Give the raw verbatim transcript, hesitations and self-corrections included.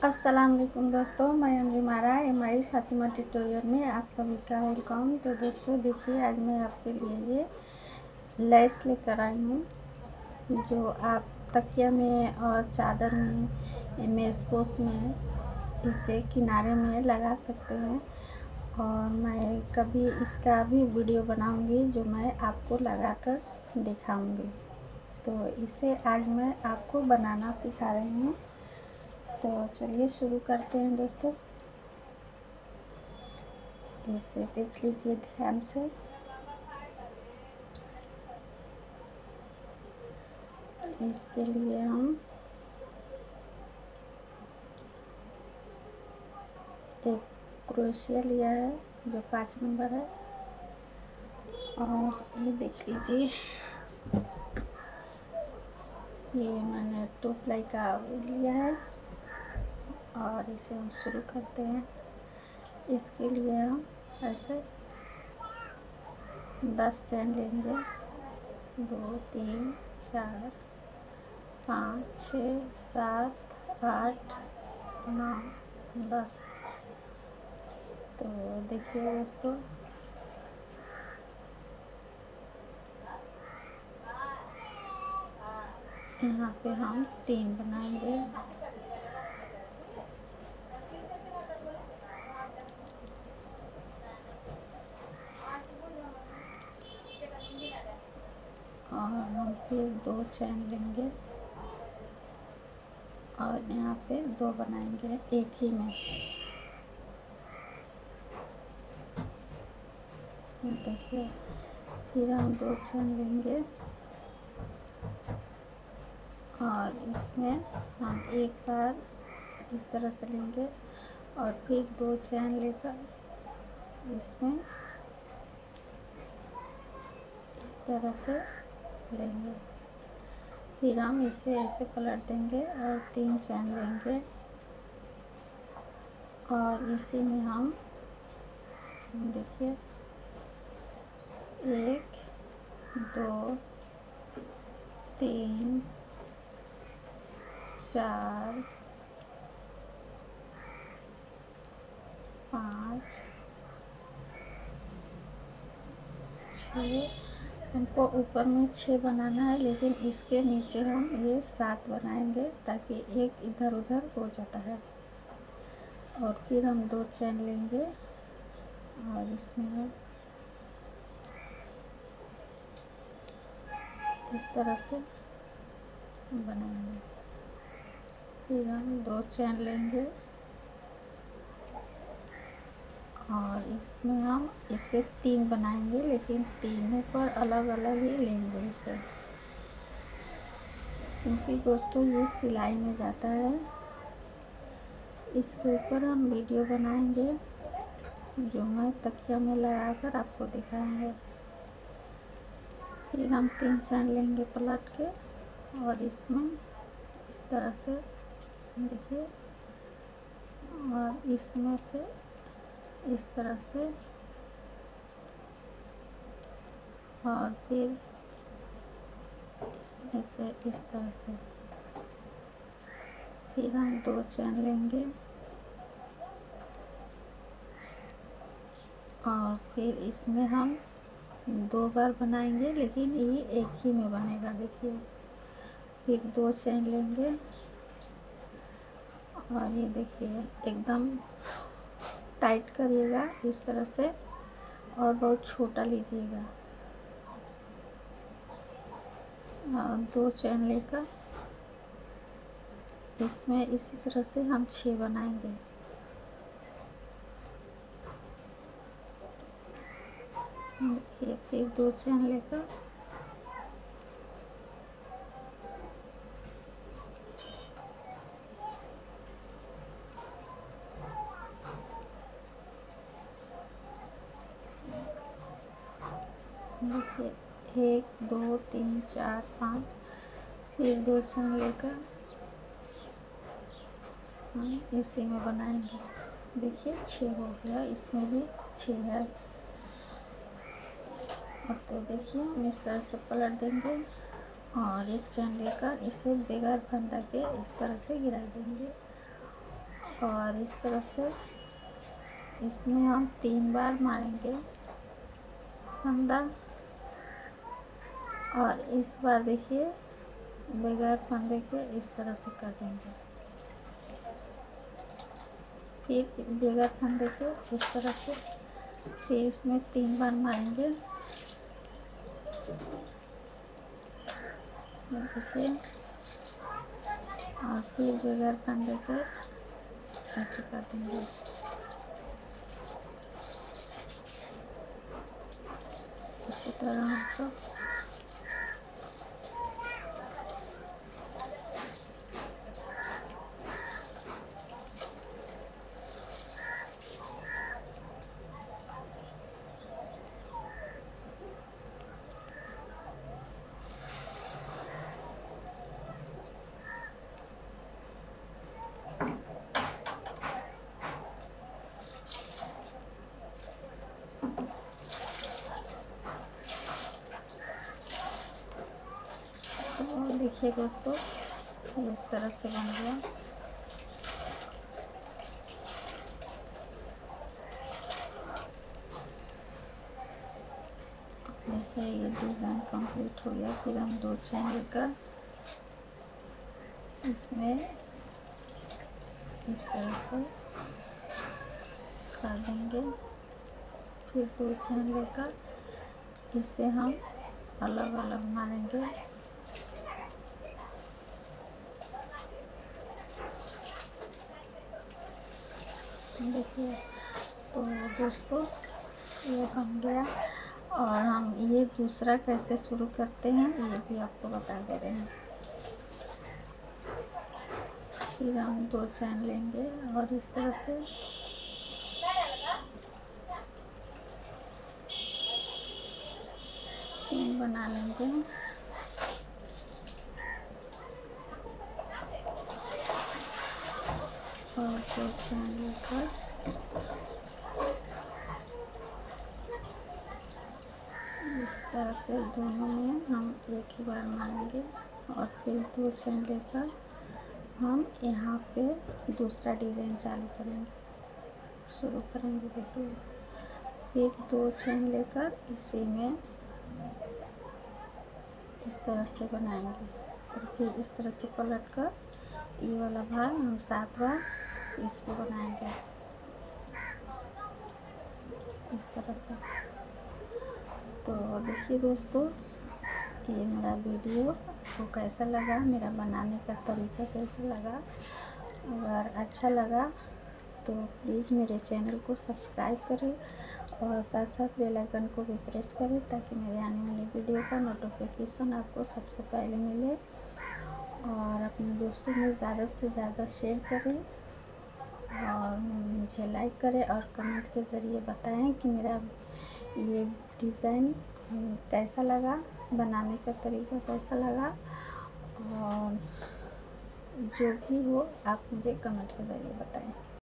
अस्सलाम वालेकुम दोस्तों, मैं Anjumara M I Fatima tutorial में आप सभी का वेलकम। तो दोस्तों देखिए, आज मैं आपके लिए ये लेस लेकर आई हूँ जो आप तकिया में और चादर में, मेज़पोश में इसे किनारे में लगा सकते हैं। और मैं कभी इसका भी वीडियो बनाऊंगी जो मैं आपको लगाकर दिखाऊंगी। तो इसे आज मैं आपको बनाना सिखा रही हूँ। तो चलिए शुरू करते हैं दोस्तों। इसे देख लीजिए ध्यान से। इसके लिए हम एक क्रोशिया लिया है जो पाँच नंबर है, और ये देख लीजिए ये मैंने टू प्लाई का लिया है। और इसे हम शुरू करते हैं। इसके लिए हम ऐसे दस चैन लेंगे, दो तीन चार पाँच छः सात आठ नौ दस। तो देखिए दोस्तों, यहाँ पे हम तीन बनाएंगे। और हम फिर दो चैन लेंगे और यहाँ पे दो बनाएंगे एक ही में। देखिए, फिर हम दो चैन लेंगे और इसमें हम एक बार इस तरह से लेंगे और फिर दो चैन लेकर इसमें इस तरह से लेंगे। फिर हम इसे ऐसे पलट देंगे और तीन चैन लेंगे और इसी में हम देखिए एक दो तीन चार पाँच छः। हमको ऊपर में छः बनाना है, लेकिन इसके नीचे हम ये सात बनाएंगे ताकि एक इधर उधर हो जाता है। और फिर हम दो चैन लेंगे और इसमें हम इस तरह से बनाएंगे। फिर हम दो चैन लेंगे और इसमें हम इसे तीन बनाएंगे, लेकिन तीनों पर अलग अलग ही लेंगे इसे, क्योंकि दोस्तों ये सिलाई में जाता है। इसके ऊपर हम वीडियो बनाएंगे जो मैं तकिया में लगाकर आपको दिखाएंगे। फिर हम तीन चैन लेंगे पलट के और इसमें इस तरह से देखिए, और इसमें से इस तरह से, और फिर इसमें से इस तरह से। फिर हम दो चैन लेंगे और फिर इसमें हम दो बार बनाएंगे, लेकिन ये एक ही में बनेगा। देखिए, फिर दो चैन लेंगे और ये देखिए एकदम टाइट करिएगा इस तरह से, और बहुत छोटा लीजिएगा। और दो चैन लेकर इसमें इसी तरह से हम छः बनाएंगे। देखिए, फिर दो चैन लेकर देखिए एक दो तीन चार पाँच, फिर दो चैन लेकर हम इसी में बनाएंगे। देखिए छः हो गया, इसमें भी छः है। अब तो देखिए हम इस तरह से पलट देंगे और एक चैन लेकर इसे बगैर फंदा के इस तरह से गिरा देंगे और इस तरह से इसमें हम तीन बार मारेंगे फंदा, और इस बार देखिए बगैर फंदे के इस तरह से कर देंगे। फिर बगैर फंदे के इस तरह से, फिर इसमें तीन बार मारेंगे, देखिए, और फिर बगैर फंदे के ऐसे कर देंगे। इसी तरह हम सब तो देखिए दोस्तों, इस तरह से बन गया। देखिए ये डिज़ाइन कंप्लीट हो गया। फिर हम दो चेन लेकर इसमें इस तरह से कर देंगे। फिर दो चेन लेकर इसे हम अलग अलग मारेंगे। देखिए तो दोस्तों ये बन गया, और हम ये दूसरा कैसे शुरू करते हैं ये भी आपको बता दे रहे हैं। फिर हम दो चैन लेंगे और इस तरह से तीन बना लेंगे। और दो चैन लेकर इस तरह से दोनों में हम एक ही बार मारेंगे, और फिर दो चैन लेकर हम यहाँ पे दूसरा डिज़ाइन चालू करेंगे, शुरू करेंगे। देखिए फिर दो चैन लेकर इसी में इस तरह से बनाएंगे, और फिर इस तरह से पलट कर ये वाला भाग हम सात बार इसको बनाएंगे इस तरह से। तो देखिए दोस्तों, ये मेरा वीडियो आपको कैसा लगा, मेरा बनाने का तरीका कैसा लगा। अगर अच्छा लगा तो प्लीज़ मेरे चैनल को सब्सक्राइब करें और साथ साथ बेल आइकन को भी प्रेस करें, ताकि मेरे आने वाली वीडियो का नोटिफिकेशन आपको सबसे पहले मिले। और अपने दोस्तों में ज़्यादा से ज़्यादा शेयर करें, और मुझे लाइक करें, और कमेंट के ज़रिए बताएं कि मेरा ये डिज़ाइन कैसा लगा, बनाने का तरीका कैसा लगा। और जो भी हो आप मुझे कमेंट के ज़रिए बताएं।